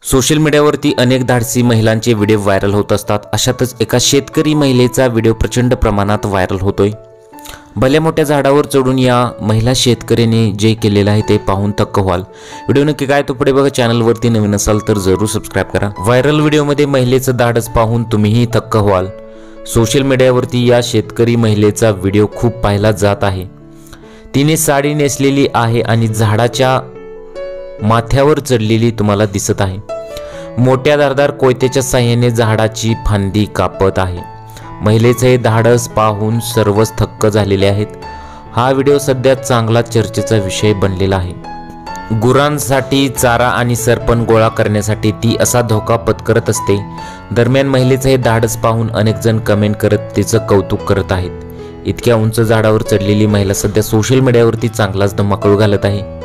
Social मीडियावरती अनेक धाडसी महिलांचे व्हिडिओ व्हायरल होत असतात। अशातच एका शेतकरी महिलेचा व्हिडिओ प्रचंड प्रमाणात व्हायरल होतोय। भल्या मोठ्या झाडावर चढून या महिला शेतकऱ्याने जे केलेलं आहे ते पाहून थक्क व्हाल। व्हिडिओ नक्की काय तो पुढे बघा। चॅनलवरती नवीन असाल तर जरूर सबस्क्राइब करा। व्हायरल व्हिडिओमध्ये महिलेचं धाडस पाहून तुम्हीही थक्क व्हाल। सोशल मीडियावरती या शेतकरी महिलेचा व्हिडिओ खूप पाहिला जात आहे। तिने साडी नेसलेली आहे आणि झाडाच्या माथ्यावर चढलेली तुम्हाला दिसत आहे। मोठ्या धारदार कोयत्याच्या साहाय्याने झाडाची फांदी कापत आहे। महिलेचे हे धाडस पाहून सर्वच थक्क झालेले आहेत। हा व्हिडिओ सध्या चांगला चर्चेचा विषय बनलेला आहे। गुरांसाठी चारा आणि सरपण गोळा करण्यासाठी ती असा धोका पत्करत असते। दरम्यान महिलेचे हे धाडस पाहून अनेक जण कमेंट करत तिचं कौतुक करत आहेत। इतक्या उंच झाडावर चढलेली महिला सध्या सोशल मीडियावरती चांगलाच धमाकूळ घालत आहे।